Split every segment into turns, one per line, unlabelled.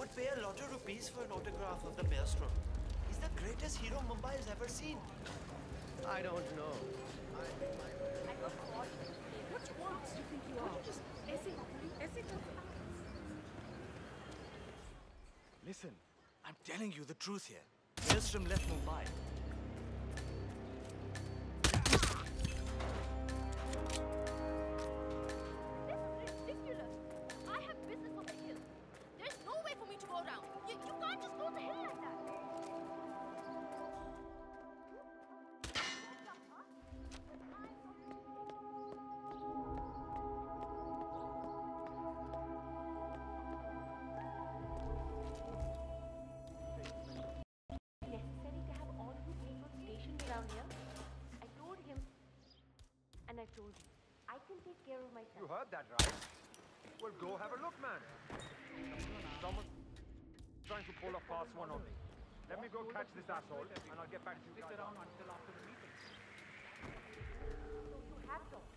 would pay a lot of rupees for an autograph of the Maelstrom. He's the greatest hero Mumbai has ever seen.
I don't know.
What words do you think you are? Just ऐसे
Listen, I'm telling you the truth here. Maelstrom left Mumbai.
This is ridiculous. I have business on the hill. There's no way for me to go around. You can't just go the hill like that. Necessary to have all these people stationed around here. I told him, and I told you, I can take care of myself.
You heard that, right? Well, go have a look, man. Someone's trying to pull a fast one on me. Let me go catch this asshole, and I'll get back to you guys.
Around until after the meeting.
So you have talked.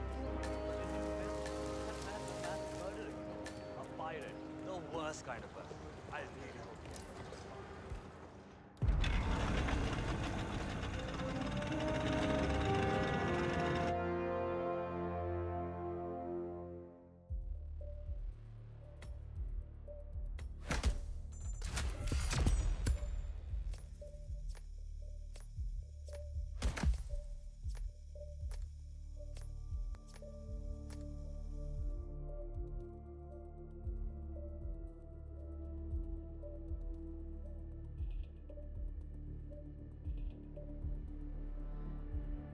A pirate. The worst kind of person.